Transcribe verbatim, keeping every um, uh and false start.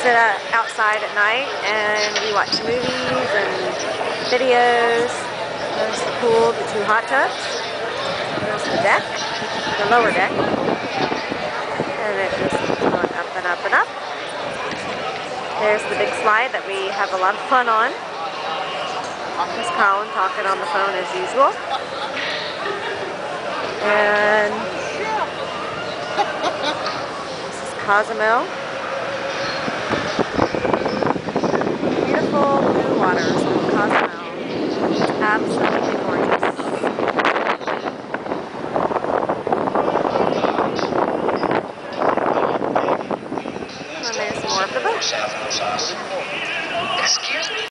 sit uh, outside at night and we watch movies and videos. There's the pool, the two hot tubs. There's the deck, the lower deck. And it just keeps going up and up and up. There's the big slide that we have a lot of fun on. There's Colin talking on the phone as usual. And this is Cozumel. Beautiful blue waters of Cozumel. Absolutely